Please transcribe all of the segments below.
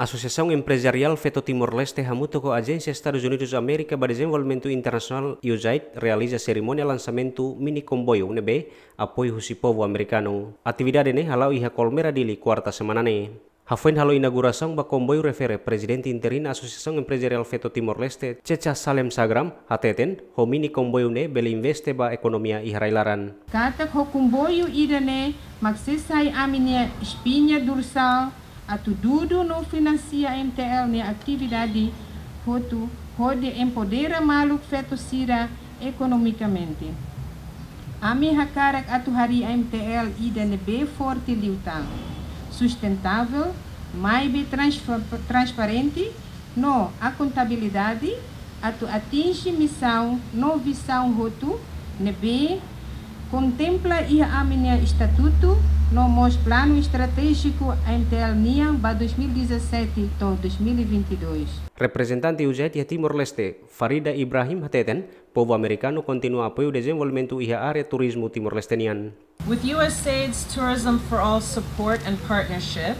Associação Empresarial Feto Timor-Leste junto com a Agência Estados Unidos da América para Desenvolvimento Internacional USAID realiza cerimônia lançamento mini comboio NB apoio ao povo americano. Atividade ini halau iha Colmera Dili quarta semana ni. Hafuin halau inauguração ba comboio refere Presidente Interino Associação Empresarial Feto Timor-Leste Cecha Salem Sagram hateten ho mini comboio ne bele investe ba ekonomia iharailaran. Katak ho comboio idane maksesai aminia espinha dorsal atu tudo no financia MTL ne atividade foto pode empodera maluk feto sira economicamente. Ami hakarak atu hari MTL idane be forte liutang, sustentável, mais be transparente, no a contabilidade atu atinge missão no visão roto ne be contempla ia aminia estatuto no mos plano estratégico MTL NIA para 2017 to 2022. Representante USAID de Timor-Leste, Farida Ibrahim hateten, povo americano continua apoio ao desenvolvimento e a área turismo timor-lestenian. With USAID's Tourism for All support and partnership,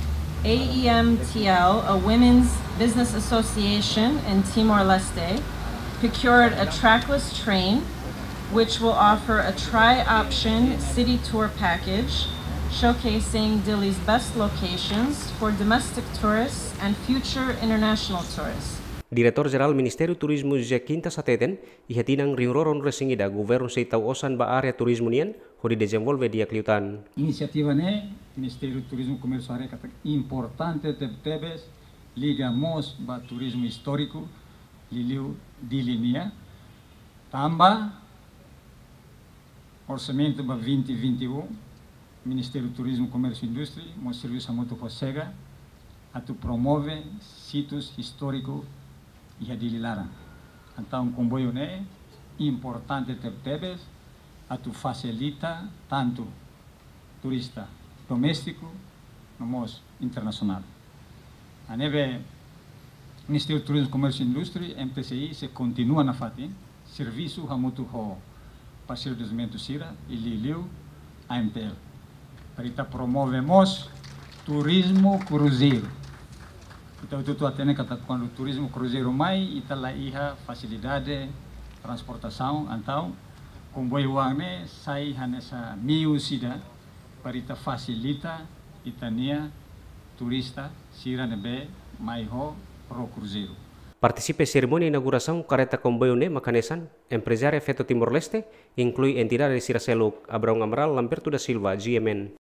AEMTL, a women's business association in Timor-Leste, procured a trackless train which will offer a tri-option city tour package showcasing Dili's best locations for domestic tourists and future international tourists. Diretor-Geral Ministério Turismo Zé Quintas hateten, iha tinang riuroron resingida governo seitau osan ba area turismo nian, hodi desenvolve dia kliutan. Inisiativa ne, Ministério Turismo Comércio Área importante tebes liga mos ba turismo histórico, liliu Dilinia, tamba orçamento para 2021, Ministério do Turismo, Comércio e Indústria, um serviço muito cega, a tu promove sítios históricos e a dililaram. Então, comboio é importante ter a tu facilita tanto turista doméstico como internacional. A neve Ministério do Turismo, Comércio e Indústria, MPCI, se continua na FATI, serviço a muito parceiro de desenvolvimento Sira e Liliu AMTL. Para promovemos turismo cruzeiro. Então, eu atendo quando o turismo cruzeiro mais e tá lá iha facilidade transportação. Então, comboio ne sai nessa meio sida para facilita itania turista Sira nebe mais pro cruzeiro. Participe cerimônia inauguração careta comboio ne makanesan, empresária Feto Timor-Leste, inclui entidade de Siraseluk, Abraão Amaral, Lamberto da Silva, GMN.